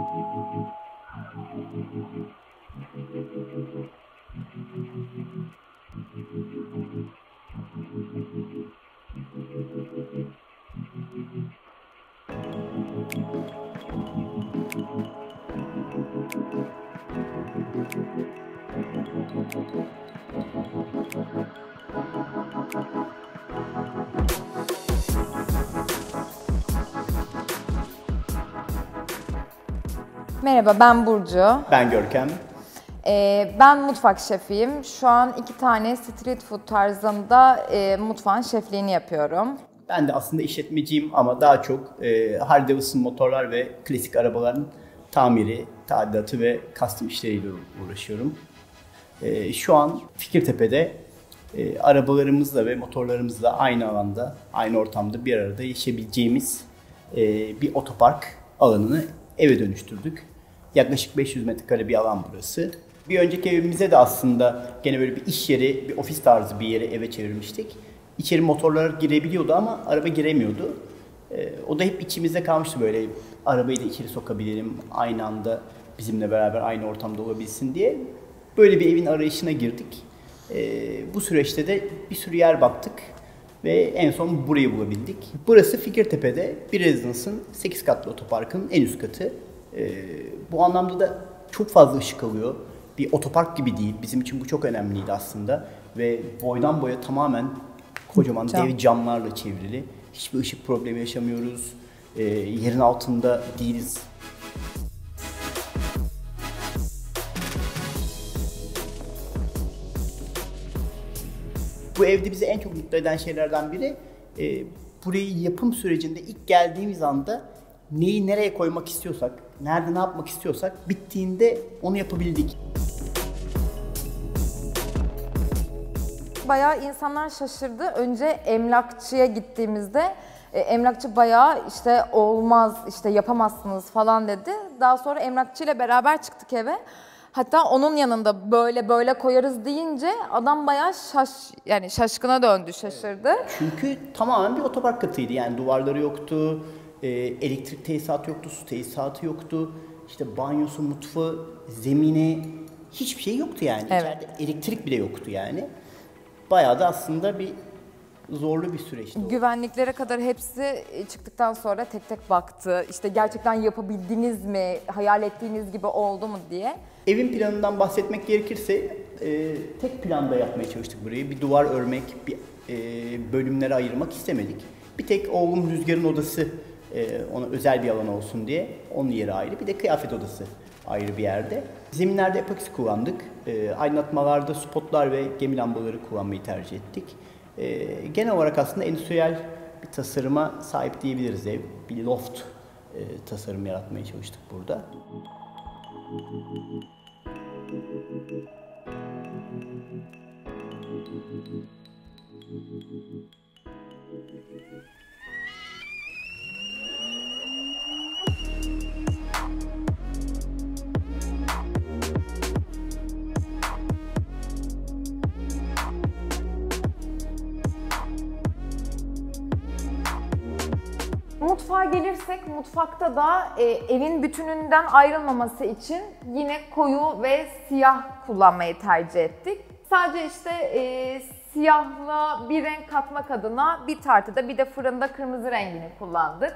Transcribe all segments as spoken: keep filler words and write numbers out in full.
Merhaba, ben Burcu. Ben Görkem. Ee, ben mutfak şefiyim. Şu an iki tane street food tarzında e, mutfağın şefliğini yapıyorum. Ben de aslında işletmeciyim ama daha çok e, Harley Davidson motorlar ve klasik arabaların tamiri, tadilatı ve custom işleriyle uğraşıyorum. E, şu an Fikirtepe'de e, arabalarımızla ve motorlarımızla aynı alanda, aynı ortamda bir arada yaşayabileceğimiz e, bir otopark alanını eve dönüştürdük. Yaklaşık beş yüz metrekare bir alan burası. Bir önceki evimize de aslında gene böyle bir iş yeri, bir ofis tarzı bir yere eve çevirmiştik. İçeri motorlar girebiliyordu ama araba giremiyordu. Ee, o da hep içimizde kalmıştı, böyle arabayı da içeri sokabilelim, aynı anda bizimle beraber aynı ortamda olabilsin diye. Böyle bir evin arayışına girdik. Ee, bu süreçte de bir sürü yer baktık ve en son burayı bulabildik. Burası Fikirtepe'de bir rezidansın sekiz katlı otoparkın en üst katı. Ee, bu anlamda da çok fazla ışık alıyor. Bir otopark gibi değil. Bizim için bu çok önemliydi aslında. Ve boydan boya tamamen kocaman Cam. dev camlarla çevrili. Hiçbir ışık problemi yaşamıyoruz. Ee, yerin altında değiliz. Bu evde bizi en çok mutlu eden şeylerden biri, e, burayı yapım sürecinde ilk geldiğimiz anda neyi nereye koymak istiyorsak, nerede ne yapmak istiyorsak bittiğinde onu yapabildik. Bayağı insanlar şaşırdı. Önce emlakçıya gittiğimizde e, emlakçı bayağı işte olmaz, işte yapamazsınız falan dedi. Daha sonra emlakçıyla beraber çıktık eve. Hatta onun yanında böyle böyle koyarız deyince adam bayağı şaş yani şaşkına döndü, şaşırdı. Çünkü tamamen bir otopark katıydı. Yani duvarları yoktu, e, elektrik tesisatı yoktu, su tesisatı yoktu. İşte banyosu, mutfağı, zemini, hiçbir şey yoktu yani. Evet. İçeride elektrik bile yoktu yani. Bayağı da aslında bir zorlu bir süreçti. Güvenliklere kadar hepsi çıktıktan sonra tek tek baktı. İşte gerçekten yapabildiniz mi, hayal ettiğiniz gibi oldu mu diye. Evin planından bahsetmek gerekirse e, tek planda yapmaya çalıştık burayı. Bir duvar örmek, bir e, bölümlere ayırmak istemedik. Bir tek oğlum Rüzgar'ın odası e, ona özel bir alan olsun diye onun yeri ayrı. Bir de kıyafet odası ayrı bir yerde. Zeminlerde epoksi kullandık. E, aydınlatmalarda spotlar ve gemi lambaları kullanmayı tercih ettik. E, genel olarak aslında endüstriyel bir tasarıma sahip diyebiliriz ev. Bir loft e, tasarım yaratmaya çalıştık burada. Mutfağa gelirsek, mutfakta da e, evin bütününden ayrılmaması için yine koyu ve siyah kullanmayı tercih ettik. Sadece işte e, siyahla bir renk katmak adına bir tartıda bir de fırında kırmızı rengini kullandık.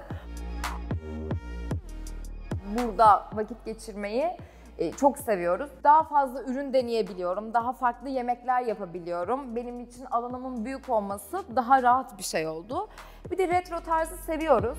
Burada vakit geçirmeyi e, çok seviyoruz. Daha fazla ürün deneyebiliyorum, daha farklı yemekler yapabiliyorum. Benim için alanımın büyük olması daha rahat bir şey oldu. Bir de retro tarzı seviyoruz.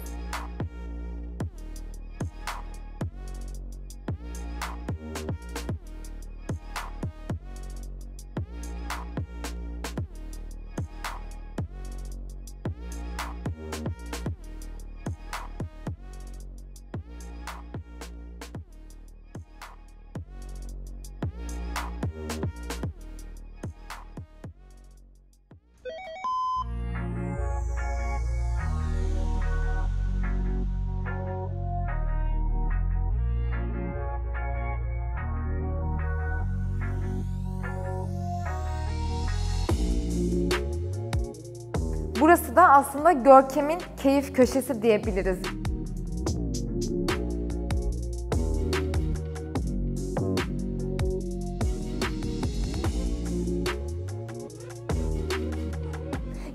Burası da aslında Görkem'in keyif köşesi diyebiliriz.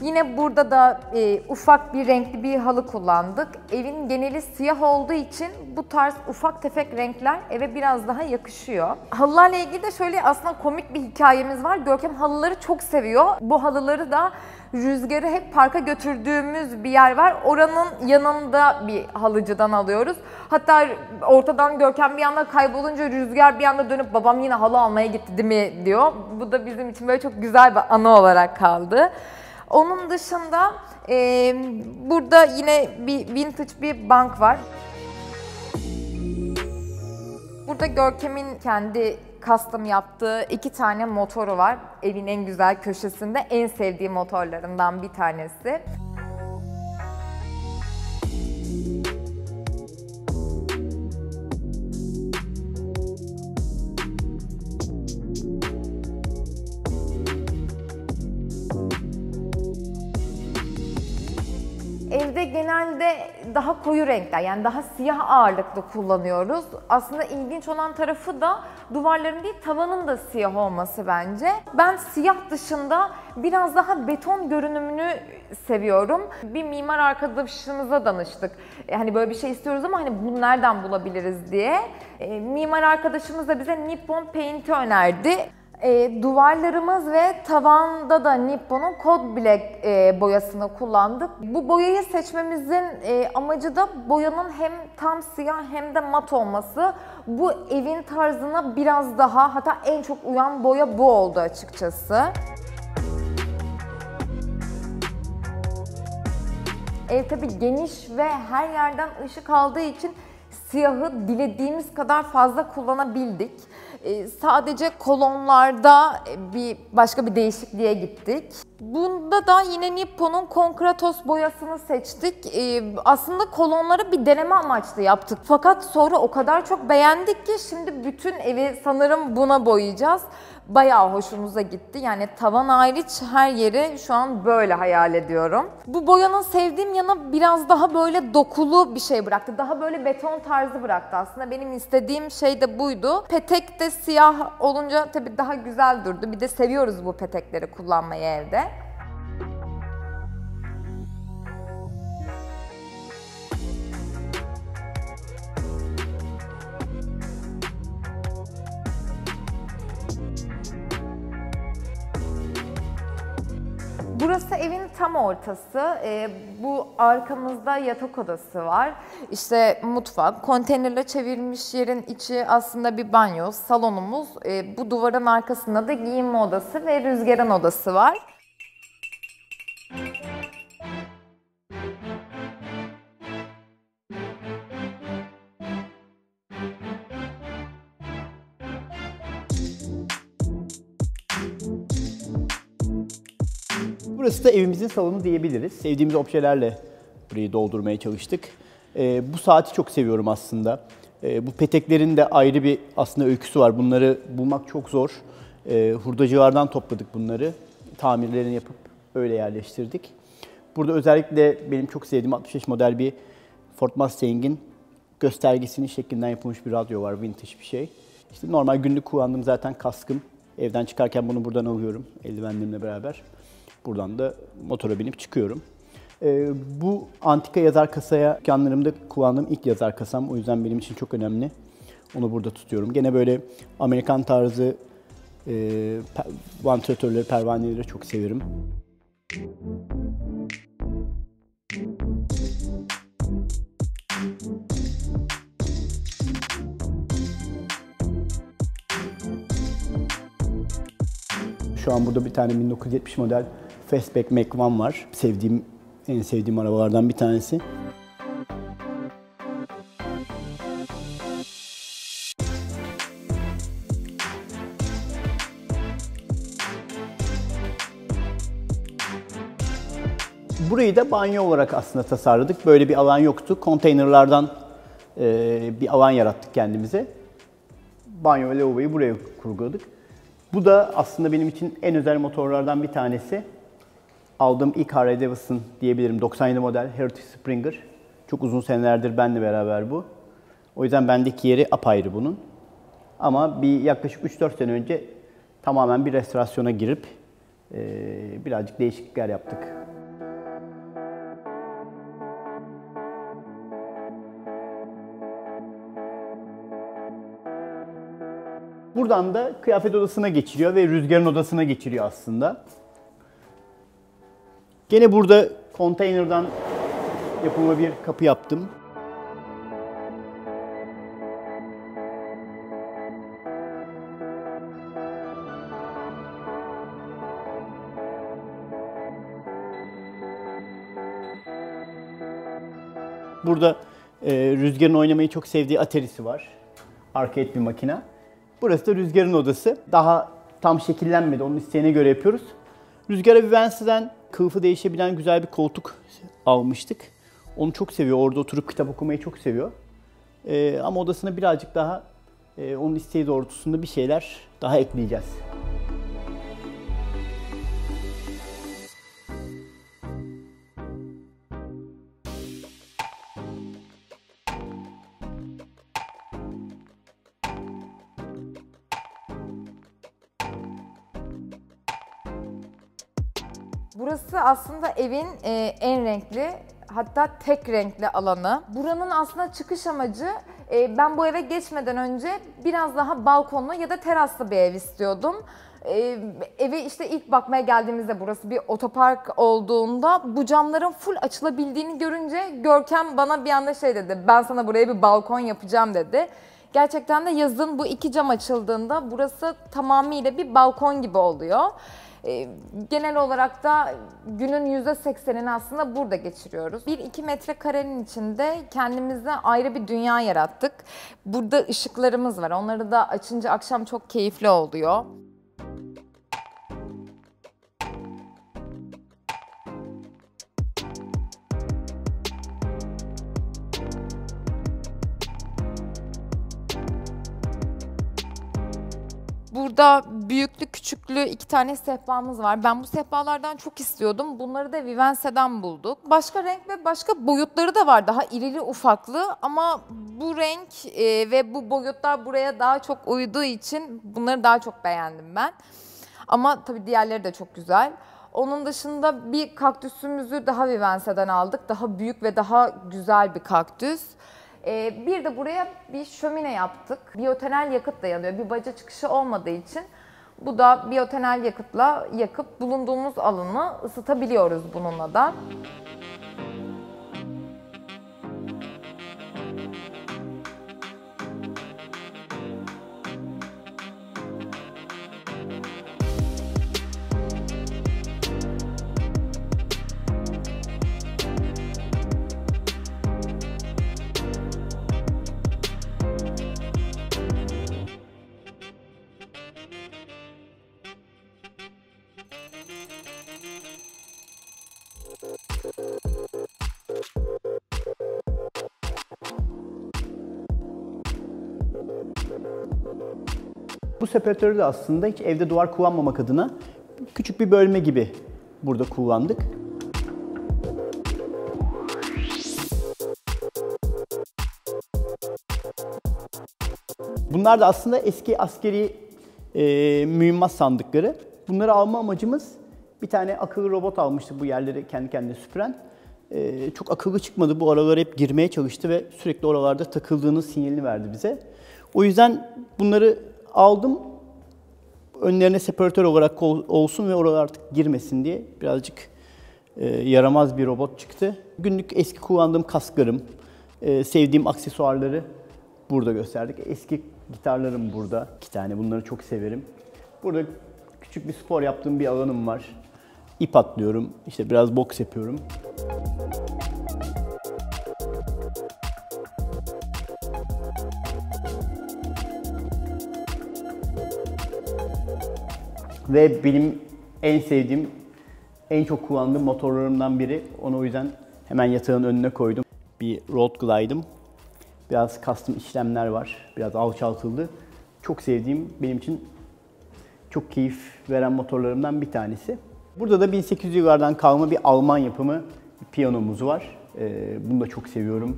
Yine burada da e, ufak bir renkli bir halı kullandık. Evin geneli siyah olduğu için bu tarz ufak tefek renkler eve biraz daha yakışıyor. Halılarla ilgili de şöyle aslında komik bir hikayemiz var. Görkem halıları çok seviyor. Bu halıları da Rüzgar'ı hep parka götürdüğümüz bir yer var. Oranın yanında bir halıcıdan alıyoruz. Hatta ortadan Görkem bir anda kaybolunca Rüzgar bir anda dönüp babam yine halı almaya gitti değil mi diyor. Bu da bizim için böyle çok güzel bir anı olarak kaldı. Onun dışında e, burada yine bir vintage bir bank var. Burada Görkem'in kendi custom yaptığı iki tane motoru var. Evin en güzel köşesinde en sevdiği motorlarından bir tanesi. Evde genelde daha koyu renkler, yani daha siyah ağırlıklı kullanıyoruz. Aslında ilginç olan tarafı da duvarların değil, tavanın da siyah olması bence. Ben siyah dışında biraz daha beton görünümünü seviyorum. Bir mimar arkadaşımıza danıştık. Hani böyle bir şey istiyoruz ama hani bunu nereden bulabiliriz diye. E, mimar arkadaşımız da bize Nippon Paint'i önerdi. E, duvarlarımız ve tavanda da Nippon'un Code Black e, boyasını kullandık. Bu boyayı seçmemizin e, amacı da boyanın hem tam siyah hem de mat olması. Bu evin tarzına biraz daha, hatta en çok uyan boya bu oldu açıkçası. Ev tabii geniş ve her yerden ışık aldığı için siyahı dilediğimiz kadar fazla kullanabildik. Ee, sadece kolonlarda bir başka bir değişikliğe gittik. Bunda da yine Nippon'un Konkratos boyasını seçtik. Ee, aslında kolonları bir deneme amaçlı yaptık. Fakat sonra o kadar çok beğendik ki şimdi bütün evi sanırım buna boyayacağız. Bayağı hoşumuza gitti. Yani tavan hariç her yeri şu an böyle hayal ediyorum. Bu boyanın sevdiğim yanı biraz daha böyle dokulu bir şey bıraktı. Daha böyle beton tarzı bıraktı aslında. Benim istediğim şey de buydu. Petek de siyah olunca tabii daha güzel durdu. Bir de seviyoruz bu petekleri kullanmayı evde. Burası evin tam ortası. Ee, bu arkamızda yatak odası var. İşte mutfak, konteynerle çevirmiş yerin içi aslında bir banyo, salonumuz. Ee, bu duvarın arkasında da giyinme odası ve Rüzgar'ın odası var. Burası da evimizin salonu diyebiliriz. Sevdiğimiz objelerle burayı doldurmaya çalıştık. Ee, bu saati çok seviyorum aslında. Ee, bu peteklerin de ayrı bir aslında öyküsü var. Bunları bulmak çok zor. Ee, hurdacılardan topladık bunları. Tamirlerini yapıp öyle yerleştirdik. Burada özellikle benim çok sevdiğim altmış beş model bir Ford Mustang'in göstergesinin şeklinden yapılmış bir radyo var. Vintage bir şey. İşte normal günlük kullandığım zaten kaskım. Evden çıkarken bunu buradan alıyorum eldivenlerimle beraber. Buradan da motora binip çıkıyorum. Ee, bu antika yazar kasaya dükkanlarımda kullandığım ilk yazar kasam. O yüzden benim için çok önemli. Onu burada tutuyorum. Gene böyle Amerikan tarzı e, vantilatörleri, pervaneleri çok severim. Şu an burada bir tane bin dokuz yüz yetmiş model Fastback Mac bir var. Sevdiğim, en sevdiğim arabalardan bir tanesi. Burayı da banyo olarak aslında tasarladık. Böyle bir alan yoktu. Konteynerlardan e, bir alan yarattık kendimize. Banyo ve lavaboyu buraya kurguladık. Bu da aslında benim için en özel motorlardan bir tanesi. Aldığım ilk Harley Davidson diyebilirim. doksan yedi model Heritage Springer. Çok uzun senelerdir benimle beraber bu. O yüzden bendeki yeri apayrı bunun. Ama bir yaklaşık üç dört sene önce tamamen bir restorasyona girip e, birazcık değişiklikler yaptık. Buradan da kıyafet odasına geçiriyor ve Rüzgar'ın odasına geçiriyor aslında. Gene burada konteynerden yapılma bir kapı yaptım. Burada e, Rüzgar'ın oynamayı çok sevdiği Atari'si var. Arcade bir makine. Burası da Rüzgar'ın odası. Daha tam şekillenmedi. Onun isteğine göre yapıyoruz. Rüzgar'a Vivense'den kılıfı değişebilen güzel bir koltuk almıştık. Onu çok seviyor. Orada oturup kitap okumayı çok seviyor. E, ama odasına birazcık daha e, onun isteği doğrultusunda bir şeyler daha ekleyeceğiz. Burası aslında evin e, en renkli, hatta tek renkli alanı. Buranın aslında çıkış amacı, e, ben bu eve geçmeden önce biraz daha balkonlu ya da teraslı bir ev istiyordum. E, eve işte ilk bakmaya geldiğimizde burası bir otopark olduğunda bu camların full açılabildiğini görünce Görkem bana bir anda şey dedi, ben sana buraya bir balkon yapacağım dedi. Gerçekten de yazın bu iki cam açıldığında burası tamamıyla bir balkon gibi oluyor. E, genel olarak da günün yüzde seksenini aslında burada geçiriyoruz. bir iki metrekarenin içinde kendimize ayrı bir dünya yarattık. Burada ışıklarımız var. Onları da açınca akşam çok keyifli oluyor. Burada büyüklü küçüklü iki tane sehpamız var. Ben bu sehpalardan çok istiyordum. Bunları da Vivense'den bulduk. Başka renk ve başka boyutları da var. Daha irili ufaklı ama bu renk e, ve bu boyutlar buraya daha çok uyduğu için bunları daha çok beğendim ben. Ama tabii diğerleri de çok güzel. Onun dışında bir kaktüsümüzü daha Vivense'den aldık. Daha büyük ve daha güzel bir kaktüs. Ee, bir de buraya bir şömine yaptık. Biyotenel yakıt da yanıyor. Bir baca çıkışı olmadığı için bu da biyotenel yakıtla yakıp bulunduğumuz alanı ısıtabiliyoruz bununla da. Bu separatörü de aslında hiç evde duvar kullanmamak adına küçük bir bölme gibi burada kullandık. Bunlar da aslında eski askeri e, mühimmat sandıkları. Bunları alma amacımız, bir tane akıllı robot almıştık bu yerleri kendi kendine süpüren. E, çok akıllı çıkmadı, bu aralara hep girmeye çalıştı ve sürekli oralarda takıldığının sinyalini verdi bize. O yüzden bunları aldım, önlerine separatör olarak olsun ve oralar artık girmesin diye birazcık e, yaramaz bir robot çıktı. Günlük eski kullandığım kasklarım, e, sevdiğim aksesuarları burada gösterdik. Eski gitarlarım burada. İki tane, bunları çok severim. Burada küçük bir spor yaptığım bir alanım var. İp atlıyorum, işte biraz boks yapıyorum. Ve benim en sevdiğim, en çok kullandığım motorlarımdan biri. Onu o yüzden hemen yatağın önüne koydum. Bir Road Glide'ım. Biraz custom işlemler var. Biraz alçaltıldı. Çok sevdiğim, benim için çok keyif veren motorlarımdan bir tanesi. Burada da bin sekiz yüz yıllardan kalma bir Alman yapımı bir piyanomuz var. Ee, bunu da çok seviyorum.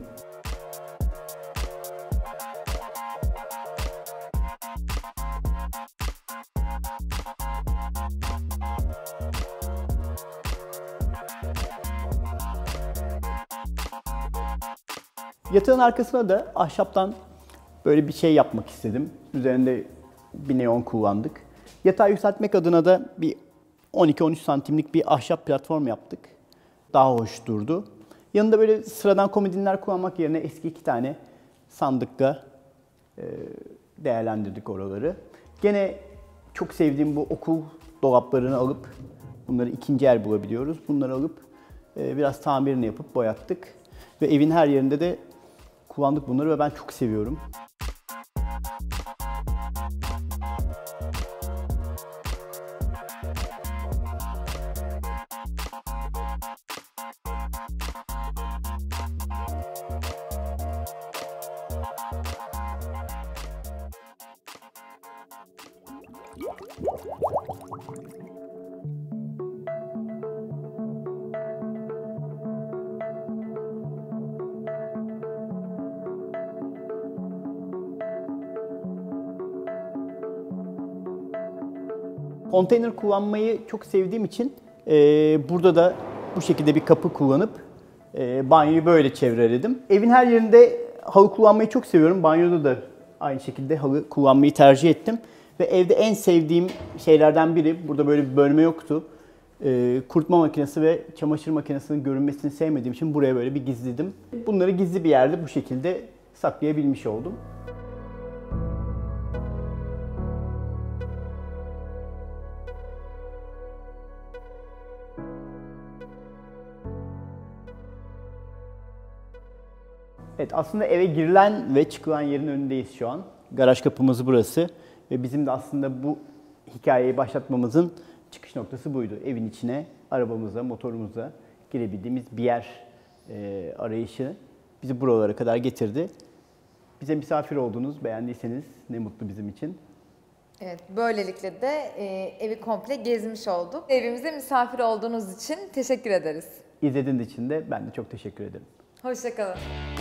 Yatağın arkasına da ahşaptan böyle bir şey yapmak istedim. Üzerinde bir neon kullandık. Yatağı yükseltmek adına da bir on iki on üç santimlik bir ahşap platform yaptık. Daha hoş durdu. Yanında böyle sıradan komodinler kullanmak yerine eski iki tane sandıkla e, değerlendirdik oraları. Gene çok sevdiğim bu okul dolaplarını alıp, bunları ikinci el bulabiliyoruz. Bunları alıp e, biraz tamirini yapıp boyattık. Ve evin her yerinde de kullandık bunları ve ben çok seviyorum. Konteyner kullanmayı çok sevdiğim için e, burada da bu şekilde bir kapı kullanıp e, banyoyu böyle çevreledim. Evin her yerinde halı kullanmayı çok seviyorum. Banyoda da aynı şekilde halı kullanmayı tercih ettim. Ve evde en sevdiğim şeylerden biri, burada böyle bir bölme yoktu. E, kurutma makinesi ve çamaşır makinesinin görünmesini sevmediğim için buraya böyle bir gizledim. Bunları gizli bir yerde bu şekilde saklayabilmiş oldum. Evet, aslında eve girilen ve çıkılan yerin önündeyiz şu an. Garaj kapımız burası ve bizim de aslında bu hikayeyi başlatmamızın çıkış noktası buydu. Evin içine arabamıza, motorumuza girebildiğimiz bir yer e, arayışı bizi buralara kadar getirdi. Bize misafir oldunuz, beğendiyseniz ne mutlu bizim için. Evet, böylelikle de e, evi komple gezmiş olduk. Evimize misafir olduğunuz için teşekkür ederiz. İzlediğiniz için de ben de çok teşekkür ederim. Hoşça kalın.